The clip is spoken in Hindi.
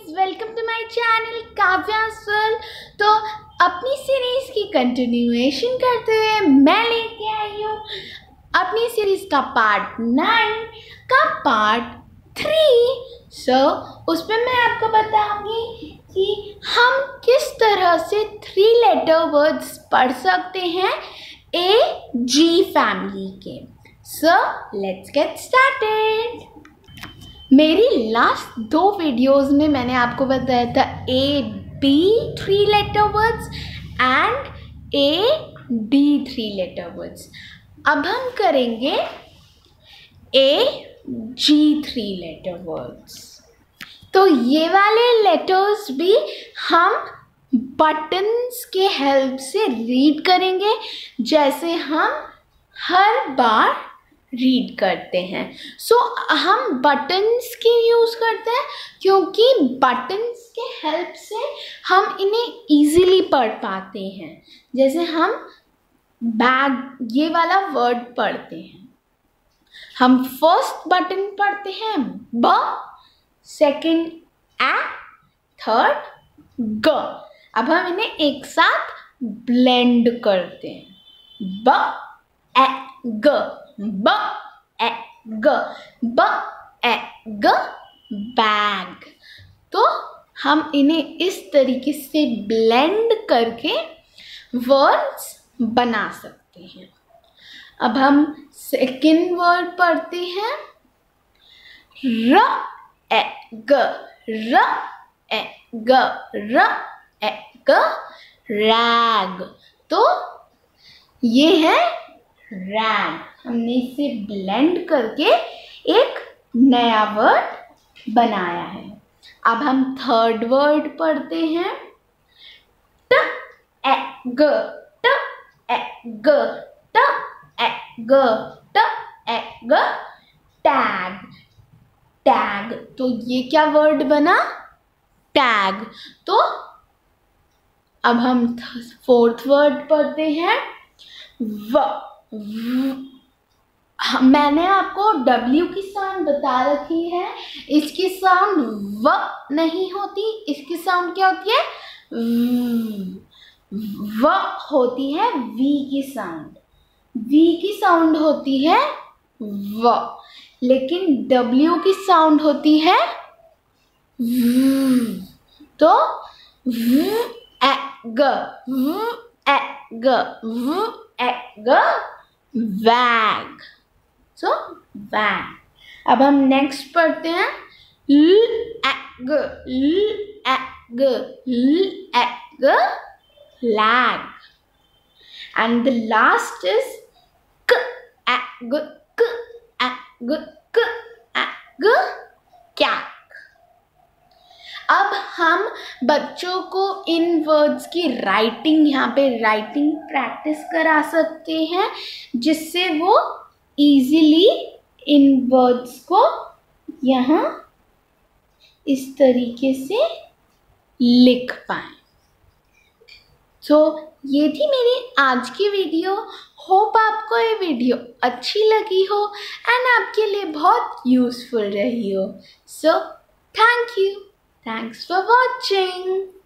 Guys, welcome to my channel Kavya's world. तो अपनी सीरीज की कंटिन्यूएशन करते हुए मैं लेके आई हूँ अपनी सीरीज का पार्ट 9 का पार्ट 3। उसमें मैं आपको बताऊंगी कि हम किस तरह से 3 लेटर वर्ड्स पढ़ सकते हैं ए जी फैमिली के। Let's get started. मेरी लास्ट 2 वीडियोस में मैंने आपको बताया था A B 3 letter words and A D 3 letter words. अब हम करेंगे ए जी 3 लेटर वर्ड्स। तो ये वाले लेटर्स भी हम बटन्स के हेल्प से रीड करेंगे, जैसे हम हर बार रीड करते हैं। हम बटन्स की यूज़ करते हैं क्योंकि बटन्स के हेल्प से हम इन्हें इजीली पढ़ पाते हैं। जैसे हम बैग ये वाला वर्ड पढ़ते हैं, हम फर्स्ट बटन पढ़ते हैं ब, सेकंड ए, थर्ड ग। अब हम इन्हें एक साथ ब्लेंड करते हैं, ब ए ग, ब ए ग, ब ए ग, बैग। तो हम इन्हें इस तरीके से ब्लेंड करके वर्ड्स बना सकते हैं। अब हम सेकंड वर्ड पढ़ते हैं र ए ग, र ए ग, र ए ग, रैग। तो ये है रैग। हमने इसे ब्लेंड करके एक नया वर्ड बनाया है। अब हम थर्ड वर्ड पढ़ते हैं ट ए ग, ट ए ग, ट ए ग, ट ए ग, टैग। टैग। तो ये क्या वर्ड बना? टैग। तो अब हम फोर्थ वर्ड पढ़ते हैं व। मैंने आपको W की साउंड बता रखी है, इसकी साउंड व नहीं होती, इसकी साउंड क्या होती है? व होती है V की साउंड। V की साउंड होती है व, लेकिन W की साउंड होती है v। तो v ए ग, v ए ग, v ए ग, वैग। वैग। अब हम नेक्स्ट पढ़ते हैं ल ए ग, ल ए ग, ल ए ग, lag. And the last is क ए ग, क ए ग, क ए ग, कैक। अब हम बच्चों को इन वर्ड्स की राइटिंग, यहाँ पे राइटिंग प्रैक्टिस करा सकते हैं, जिससे वो इजीली इन वर्ड्स को यहाँ इस तरीके से लिख पाएं। ये थी मेरी आज की वीडियो। होप आपको ये वीडियो अच्छी लगी हो एंड आपके लिए बहुत यूजफुल रही हो। Thank you. Thanks for watching.